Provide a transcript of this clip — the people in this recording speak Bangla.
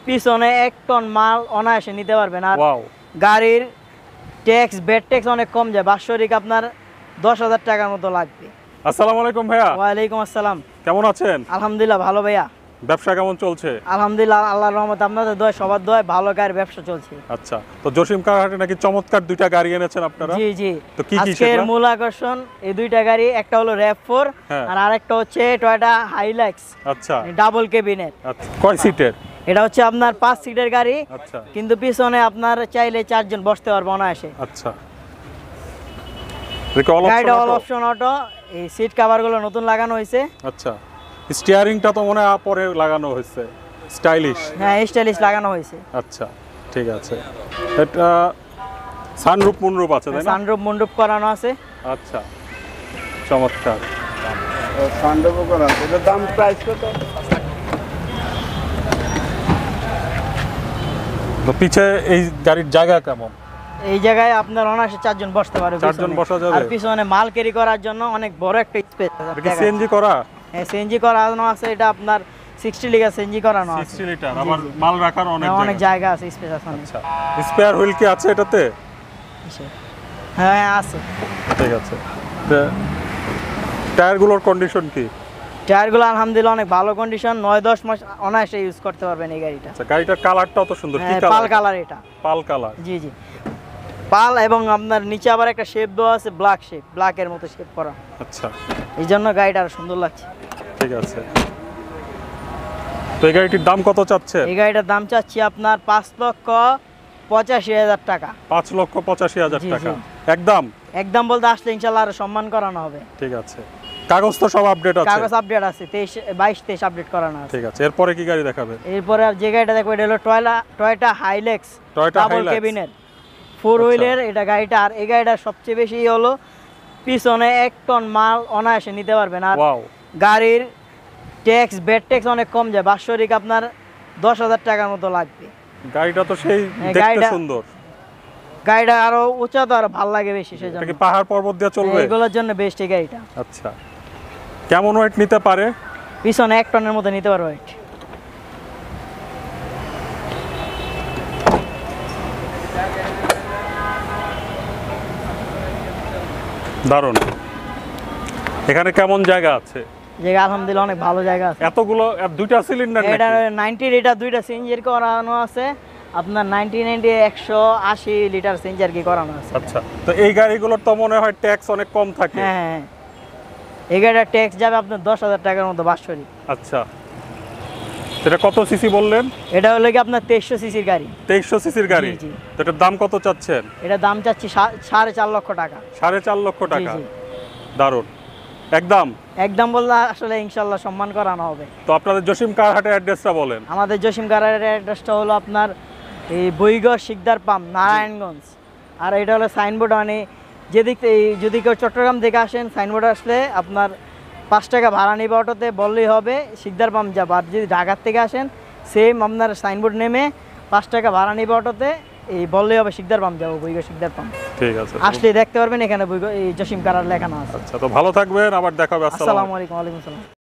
পিছনে 1 টন মাল অনায়াসে নিতে পারবেন। আর ওয়াও, গাড়ির ট্যাক্স বেড ট্যাক্স অনেক কম যায়, বাৎসরিক আপনার 10,000 টাকার মতো লাগবে। আসসালামু আলাইকুম ভাইয়া, ওয়ালাইকুম আসসালাম। কেমন আছেন? আলহামদুলিল্লাহ ভালো ভাইয়া। ব্যবসা কেমন চলছে? আলহামদুলিল্লাহ, আল্লাহর রহমতে আপনাদের দোয়া, সবার দোয়ায় ভালো গাড়ির ব্যবসা চলছে। আচ্ছা, তো জসিম কার হাটে নাকি চমৎকার দুইটা গাড়ি এনেছেন আপনারা? জি জি, তো কি কি আজকের সেগুলা? মূল আকর্ষণ এই দুইটা গাড়ি, একটা হলো RAV4 হ্যাঁ। আর আরেকটা হচ্ছে টয়োটা হাইলাক্স আচ্ছা ডাবল কেবিনের। আচ্ছা, কয় সিটের? এটা হচ্ছে আপনার 5 সিটের গাড়ি, আচ্ছা কিন্তু পিছনে আপনার চাইলে 4 জন বসতে পারবে অনায়াসে। আচ্ছা, দেখো অল গাড়িটা অল অপশন। অপশন অটো, এই সিট কভার গুলো নতুন লাগানো হয়েছে। আচ্ছা, স্টিয়ারিংটা তো মনে হয় পরে লাগানো হয়েছে, স্টাইলিশ। হ্যাঁ, স্টাইলিশ লাগানো হয়েছে। আচ্ছা ঠিক আছে, এটা সানরূপ মুনরূপ আছে তাই না? সানরুফ মন্ডপ করানো আছে। আচ্ছা, চমৎকার। সানরুফও করা আছে। এটার দাম প্রাইস কত? তো পিছে এই গাড়ির জায়গা কেমন? এই জায়গায় আপনার অনায়াসে 4 জন বসতে পারবে। 4 জন পিছনে। বসা যাবে? আর পিছনে মাল ক্যারি করার জন্য অনেক বড় একটা স্পেস এটা কি সিএনজি করা? হ্যাঁ, সিএনজি করানো আছে। এটা আপনার 60 লিটার সিএনজি করানো আছে। 60 লিটার, আবার মাল রাখার অনেক জায়গা আছে, স্পেস আছে অনেক। আচ্ছা, স্পেয়ার হুইল কি আছে এটাতে? হ্যাঁ হ্যাঁ, আছে। ঠিক আছে, টায়ারগুলোর কন্ডিশন কি? টায়ারগুলো আলহামদুলিল্লাহ অনেক ভালো কন্ডিশন, 9-10 মাস অনায়াসে ইউজ করতে পারবেন এই গাড়িটা। আচ্ছা, গাড়িটার কালারটা অত সুন্দর, কি হ্যাঁ, কালার? পাল কালার এটা। পাল কালার। জি জি, পাল, এবং আপনার নিচে আবার একটা শেপ দেওয়া আছে, ব্ল্যাক শেপ, ব্ল্যাকের মতো শেপ করা। আচ্ছা এই জন্য গাড়িটা আরো সুন্দর লাগছে। ঠিক আছে, তো এই গাড়িটির দাম কত চাচ্ছে? এই গাড়িটার দাম চাচ্ছি আপনার 5,85,000 টাকা। 5,85,000 জি, টাকা জি। একদম? একদম বলতে আসলে ইনশাল্লাহ আরো সম্মান করানো হবে। ঠিক আছে, কাগজ তো সব আপডেট আছে? কাগজ আপডেট আছে, 22-23 আপডেট করানো আছে। ঠিক আছে, এরপরে কি গাড়ি দেখাবে? এরপরে আর যে গাড়িটা দেখবো এটা হলো Toyota Hilux Toyota double Hilux. কেবিনের 4 হুইলের এটা গাড়িটা। আর এই গাড়িটার সবচেয়ে বেশি হলো পিছনে 1 টন মাল অনায়াসে নিতে পারবেন। আর ওয়াও, গাড়ির ট্যাক্স বেড ট্যাক্স অনেক কম যায়, বাৎসরিক আপনার 10,000 টাকার মতো লাগবে। গাড়িটা তো সেই হ্যাঁ, দেখতে গাড়িটা- সুন্দর। গাড়িটা আরো উঁচা, তো আরো ভালো লাগে বেশি, এটা সেজন্য কি পাহাড় পর্বত দিয়ে চলবে? এগুলোর জন্য বেস্ট এই গাড়িটা। আচ্ছা, কেমন ওয়েট নিতে পারে? পিছনে 1 টনের মতো নিতে পারবে। দারুণ। এখানে কেমন জায়গা আছে? জায়গা আলহামদুলিল্লাহ অনেক ভালো জায়গা আছে। এতগুলো দুইটা সিলিন্ডার এটা নাকি? 90 লিটার দুইটা সিএনজি করানো আছে, আপনার 180 লিটার সিএনজি আর কি করানো আছে। আচ্ছা, তো এই গাড়িগুলোর তো মনে হয় ট্যাক্স অনেক কম থাকে। হ্যাঁ হ্যাঁ, এই গাড়িটার ট্যাক্স যাবে আপনার 10,000 টাকার মতো বাৎসরিক। আচ্ছা, এটা কত সিসি বললেন? এটা হলো কি আপনার 2300 সিসির গাড়ি। 2300 সিসির গাড়ি। জি, জি। তো এটার দাম কত চাচ্ছেন? এটা দাম চাচ্ছি 4.5 লক্ষ টাকা। 4.5 লক্ষ জি, টাকা। জি। দারুণ, একদম। একদম বললে আসলে ইনশাল্লাহ সম্মান করানো হবে। তো আপনাদের জসিম কার হাটের অ্যাড্রেসটা বলেন। আমাদের জসিম কারের অ্যাড্রেসটা হলো আপনার এই বইগড় শিকদার পাম্প, নারায়ণগঞ্জ। আর এটা হলো সাইনবোর্ড, মানে যেদিক যদি কেউ চট্টগ্রাম থেকে আসেন, সাইনবোর্ড আসলে আপনার 5 টাকা ভাড়া নিবে অটোতে, বললেই হবে শিকদার পাম্প যাবো। আর যদি ঢাকার থেকে আসেন, সেম আপনার সাইনবোর্ড নেমে 5 টাকা ভাড়া নিবে অটোতে, এই বললেই হবে শিকদার পাম্প যাবো, বইগড় শিকদার পাম্প। ঠিক আছে, আসলে দেখতে পারবেন এখানে এই জসিম কারার লেখানো আছে। আচ্ছা, তো ভালো থাকবেন, আবার দেখা হবে। আসসালামু আলাইকুম। ওয়ালাইকুম আসসালাম।